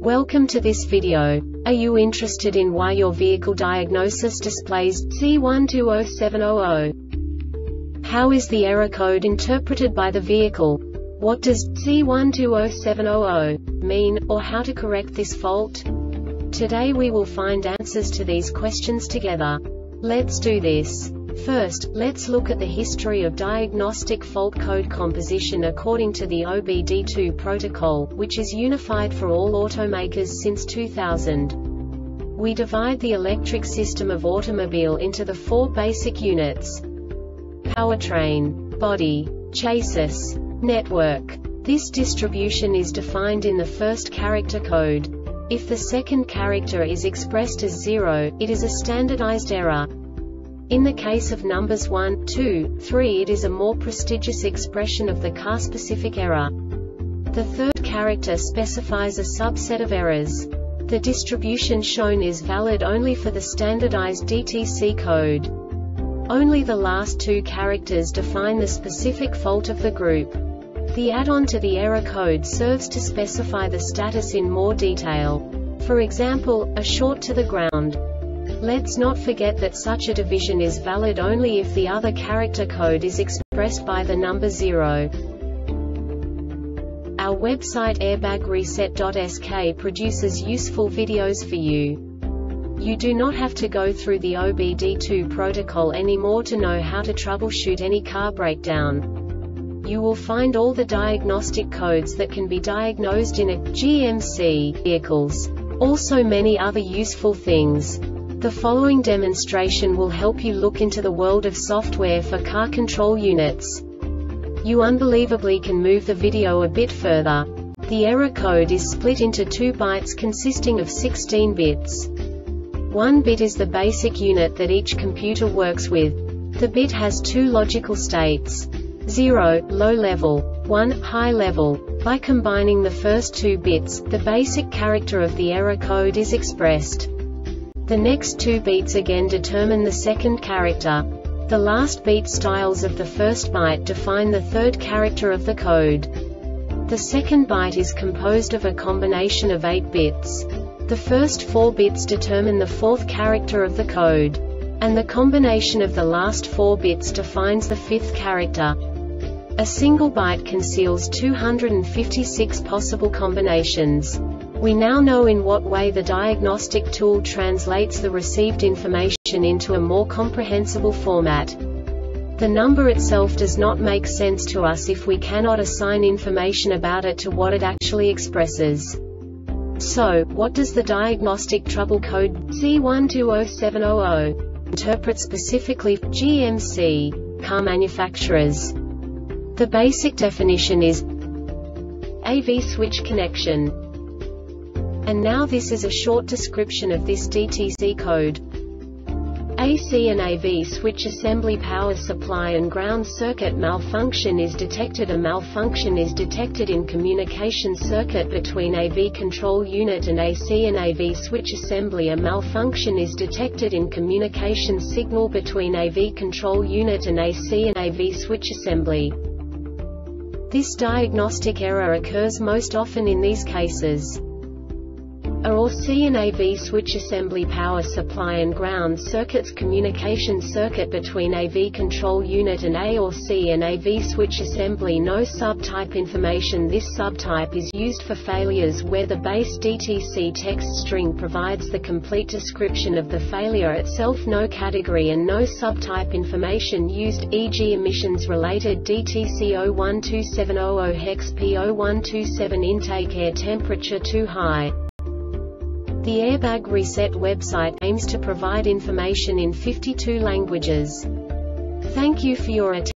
Welcome to this video. Are you interested in why your vehicle diagnosis displays C120700? How is the error code interpreted by the vehicle? What does C120700 mean, or how to correct this fault? Today we will find answers to these questions together. Let's do this. First, let's look at the history of diagnostic fault code composition according to the OBD2 protocol, which is unified for all automakers since 2000. We divide the electric system of automobile into the four basic units: powertrain, body, chassis, network. This distribution is defined in the first character code. If the second character is expressed as 0, it is a standardized error. In the case of numbers 1, 2, 3, it is a more prestigious expression of the car-specific error. The third character specifies a subset of errors. The distribution shown is valid only for the standardized DTC code. Only the last two characters define the specific fault of the group. The add-on to the error code serves to specify the status in more detail. For example, a short to the ground. Let's not forget that such a division is valid only if the other character code is expressed by the number 0. Our website airbagreset.sk produces useful videos for you. You do not have to go through the OBD2 protocol anymore to know how to troubleshoot any car breakdown. You will find all the diagnostic codes that can be diagnosed in a GMC vehicles. Also many other useful things. The following demonstration will help you look into the world of software for car control units. You unbelievably can move the video a bit further. The error code is split into 2 bytes consisting of 16 bits. 1 bit is the basic unit that each computer works with. The bit has 2 logical states: 0, low level, 1, high level. By combining the first 2 bits, the basic character of the error code is expressed. The next 2 beats again determine the second character. The last beat styles of the first byte define the third character of the code. The second byte is composed of a combination of 8 bits. The first 4 bits determine the fourth character of the code. And the combination of the last 4 bits defines the fifth character. A single byte conceals 256 possible combinations. We now know in what way the diagnostic tool translates the received information into a more comprehensible format. The number itself does not make sense to us if we cannot assign information about it to what it actually expresses. So, what does the diagnostic trouble code C120700 interpret specifically for GMC car manufacturers? The basic definition is AV switch connection. And now this is a short description of this DTC code. AC and AV switch assembly power supply and ground circuit malfunction is detected. A malfunction is detected in communication circuit between AV control unit and AC and AV switch assembly. A malfunction is detected in communication signal between AV control unit and AC and AV switch assembly. This diagnostic error occurs most often in these cases: A or C and AV switch assembly power supply and ground circuits communication circuit between AV control unit and A or C and AV switch assembly. No subtype information. This subtype is used for failures where the base DTC text string provides the complete description of the failure itself. No category and no subtype information used, e.g. emissions related DTC 012700 hex P0127 intake air temperature too high. The Airbag Reset website aims to provide information in 52 languages. Thank you for your attention.